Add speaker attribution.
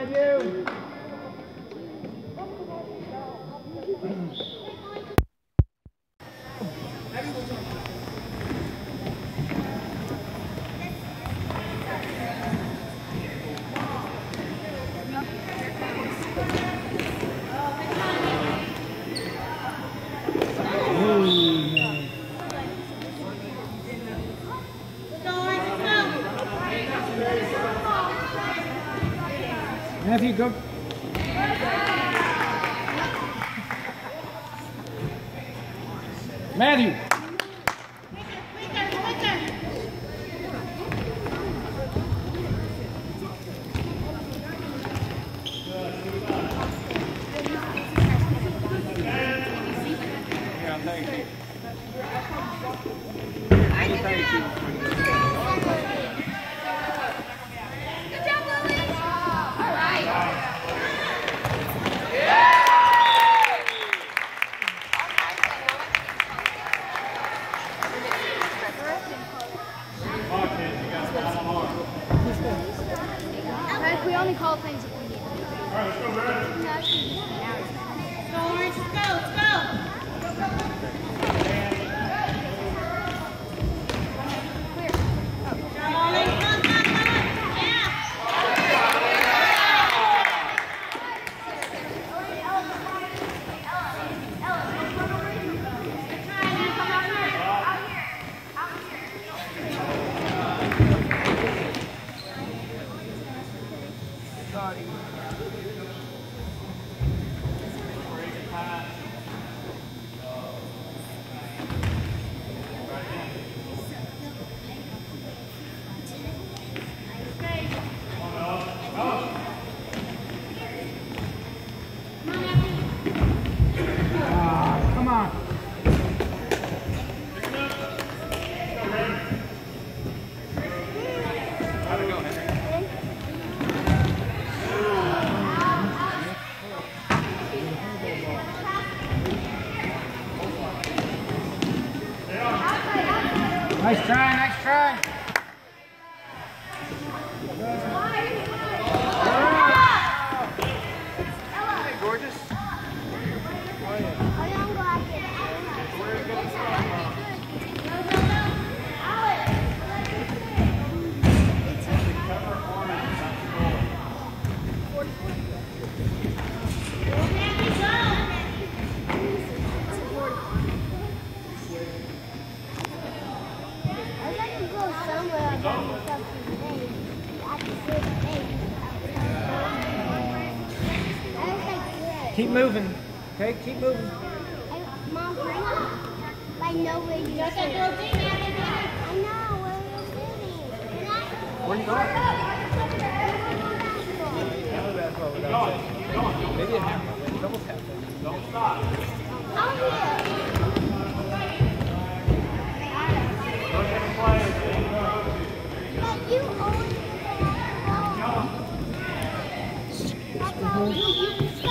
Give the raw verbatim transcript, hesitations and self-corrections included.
Speaker 1: Matthew. Matthew, go. Matthew.
Speaker 2: We only call things if we need them. All right, let's go, man. Let's go, Orange. Let's go, let's go. Nice try, nice try. Hey, gorgeous. Keep moving, okay? Keep moving.
Speaker 3: Hey, Mom, I know where you are. I know where you're sitting.
Speaker 1: Where are you going? Maybe a half. Double tap. Don't stop.
Speaker 3: Oh, yeah. But you always go. You